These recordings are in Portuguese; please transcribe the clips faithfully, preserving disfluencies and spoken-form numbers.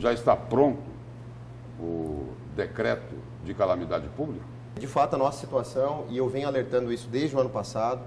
já está pronto o decreto de calamidade pública? De fato, a nossa situação, e eu venho alertando isso desde o ano passado,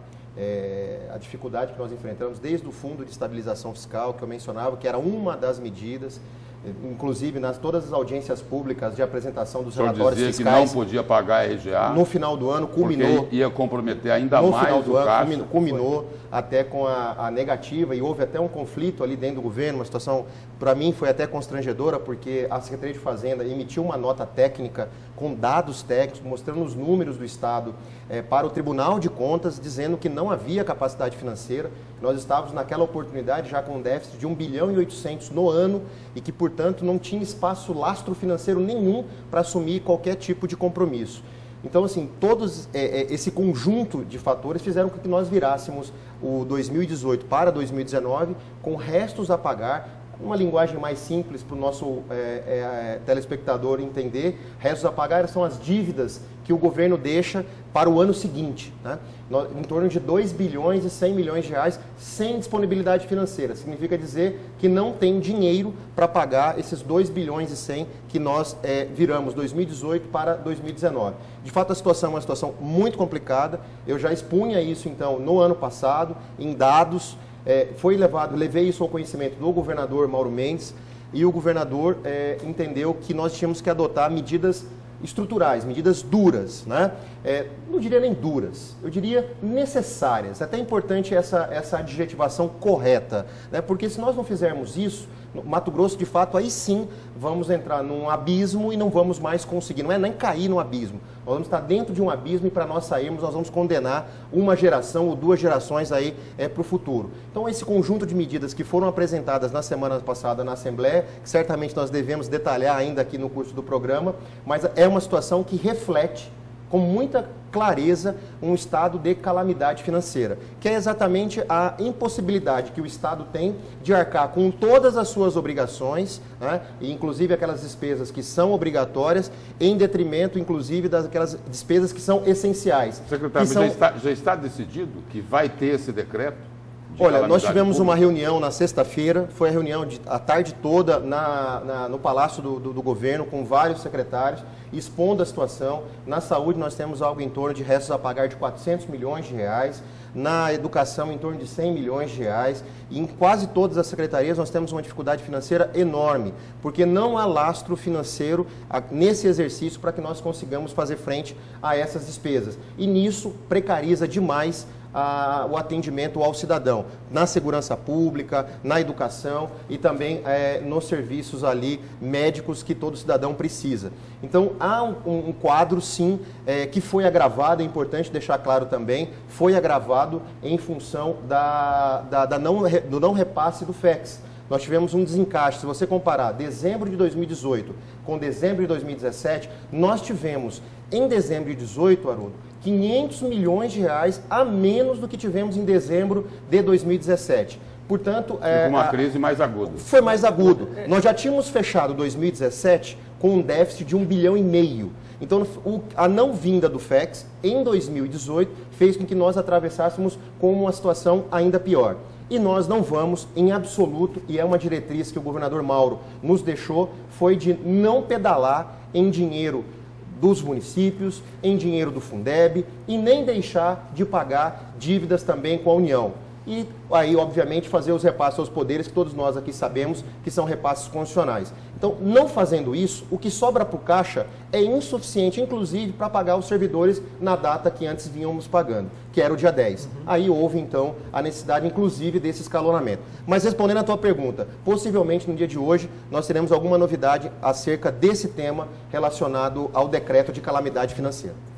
é, a dificuldade que nós enfrentamos desde o Fundo de Estabilização Fiscal, que eu mencionava, que era uma das medidas, inclusive nas todas as audiências públicas de apresentação dos relatórios dizia fiscais. Que não podia pagar a R G A. No final do ano, culminou. Porque ia comprometer ainda no mais final do o ano, caixa. culminou até com a, a negativa, e houve até um conflito ali dentro do governo, uma situação, para mim, foi até constrangedora, porque a Secretaria de Fazenda emitiu uma nota técnica com dados técnicos, mostrando os números do Estado é, para o Tribunal de Contas, dizendo que não havia capacidade financeira. Nós estávamos naquela oportunidade já com um déficit de um bilhão e oitocentos no ano e que, portanto, não tinha espaço lastro financeiro nenhum para assumir qualquer tipo de compromisso. Então, assim, todos é, é, esse conjunto de fatores fizeram com que nós virássemos o dois mil e dezoito para dois mil e dezenove com restos a pagar. Uma linguagem mais simples para o nosso é, é, telespectador entender, restos a pagar são as dívidas que o governo deixa para o ano seguinte, né? Em torno de dois bilhões e cem milhões de reais sem disponibilidade financeira. Significa dizer que não tem dinheiro para pagar esses dois bilhões e cem que nós é, viramos dois mil e dezoito para dois mil e dezenove. De fato, a situação é uma situação muito complicada. Eu já expunha isso, então, no ano passado, em dados. É, foi levado, levei isso ao conhecimento do governador Mauro Mendes, e o governador é, entendeu que nós tínhamos que adotar medidas estruturais, medidas duras, né? É, não diria nem duras, eu diria necessárias. É até importante essa, essa adjetivação correta, né? Porque se nós não fizermos isso, no Mato Grosso, de fato, aí sim vamos entrar num abismo e não vamos mais conseguir, não é nem cair no abismo, nós vamos estar dentro de um abismo e para nós sairmos nós vamos condenar uma geração ou duas gerações aí é, para o futuro. Então esse conjunto de medidas que foram apresentadas na semana passada na Assembleia, que certamente nós devemos detalhar ainda aqui no curso do programa, mas é uma situação que reflete com muita clareza um estado de calamidade financeira, que é exatamente a impossibilidade que o Estado tem de arcar com todas as suas obrigações, né, e inclusive aquelas despesas que são obrigatórias, em detrimento, inclusive, daquelas despesas que são essenciais. Secretário, são... já, está, já está decidido que vai ter esse decreto? Olha, nós tivemos pública. uma reunião na sexta-feira, foi a reunião de, a tarde toda na, na, no Palácio do, do, do Governo, com vários secretários, expondo a situação. Na saúde nós temos algo em torno de restos a pagar de quatrocentos milhões de reais, na educação em torno de cem milhões de reais, e em quase todas as secretarias nós temos uma dificuldade financeira enorme, porque não há lastro financeiro nesse exercício para que nós consigamos fazer frente a essas despesas. E nisso precariza demais A, o atendimento ao cidadão, na segurança pública, na educação e também é, nos serviços ali médicos que todo cidadão precisa. Então há um, um quadro sim é, que foi agravado, é importante deixar claro também, foi agravado em função da, da, da não, do não repasse do F E X. Nós tivemos um desencaixe. Se você comparar dezembro de dois mil e dezoito com dezembro de dois mil e dezessete, nós tivemos em dezembro de dezoito, Haroldo, quinhentos milhões de reais a menos do que tivemos em dezembro de dois mil e dezessete. Portanto, é, uma a, crise mais aguda. Foi mais agudo. Nós já tínhamos fechado dois mil e dezessete com um déficit de um bilhão e meio. Então, o, a não vinda do F E X em dois mil e dezoito fez com que nós atravessássemos com uma situação ainda pior. E nós não vamos, em absoluto, e é uma diretriz que o governador Mauro nos deixou, foi de não pedalar em dinheiro dos municípios, em dinheiro do Fundeb e nem deixar de pagar dívidas também com a União. E aí, obviamente, fazer os repasses aos poderes que todos nós aqui sabemos que são repasses constitucionais. Então, não fazendo isso, o que sobra para o Caixa é insuficiente, inclusive, para pagar os servidores na data que antes vínhamos pagando, que era o dia dez. Uhum. Aí houve, então, a necessidade, inclusive, desse escalonamento. Mas, respondendo à tua pergunta, possivelmente, no dia de hoje, nós teremos alguma novidade acerca desse tema relacionado ao decreto de calamidade financeira.